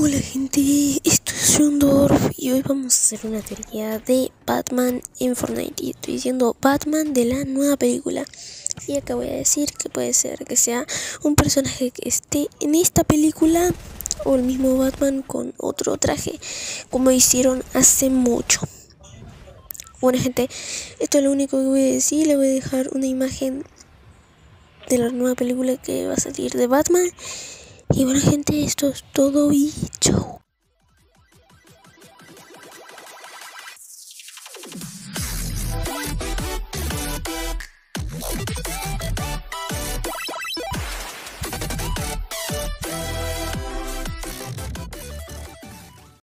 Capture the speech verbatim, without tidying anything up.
Hola gente, esto es Rundorf y hoy vamos a hacer una teoría de Batman en Fortnite. Y estoy diciendo Batman de la nueva película. Y acá voy a decir que puede ser que sea un personaje que esté en esta película o el mismo Batman con otro traje, como hicieron hace mucho. Bueno gente, esto es lo único que voy a decir. Le voy a dejar una imagen de la nueva película que va a salir de Batman. Y bueno gente, esto es todo y chau.